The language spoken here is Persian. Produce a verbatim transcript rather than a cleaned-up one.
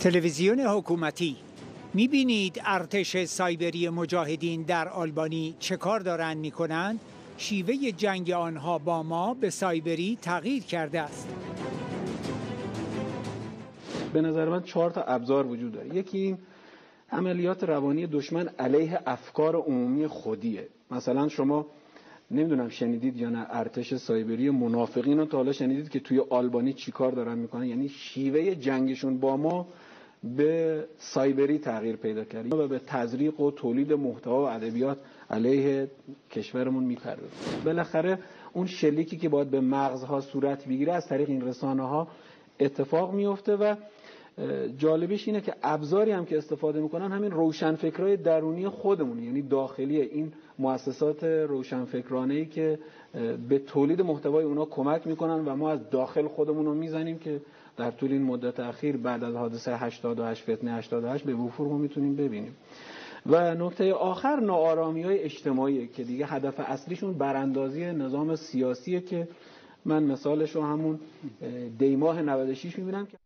تلویزیون حکومتی می‌بینید ارتش سایبری مجاهدین در آلبانی چه کار دارند می‌کنند؟ شیوه جنگ آنها با ما به سایبری تغییر کرده است. به نظر من چهار تا ابزار وجود داره. یکی این عملیات روانی دشمن علیه افکار عمومی خودیه. مثلا شما نمیدونم شنیدید یا نه، ارتش سایبری منافقین رو تا حالا شنیدید که توی آلبانی چیکار دارن میکنن؟ یعنی شیوه جنگشون با ما به سایبری تغییر پیدا کرده و به تزریق و تولید محتوا و ادبیات علیه کشورمون میپردازه. بالاخره اون شلیکی که باید به مغزها صورت بگیره از طریق این رسانه ها اتفاق میفته و جالبیش اینه که ابزاری هم که استفاده میکنن همین روشنفکرای درونی خودمون، یعنی داخلی این مؤسسات روشنفکرانه‌ای که به تولید محتوای اونا کمک میکنن و ما از داخل خودمون رو میزنیم که در طول این مدت اخیر بعد از حادثه هشتاد و هشت فتنه هشتاد و هشت به وفور ما میتونیم ببینیم. و نکته آخر ناآرامی‌های اجتماعی که دیگه هدف اصلیشون براندازی نظام سیاسیه که من مثالش رو همون دی ماه نود و شش میبینم که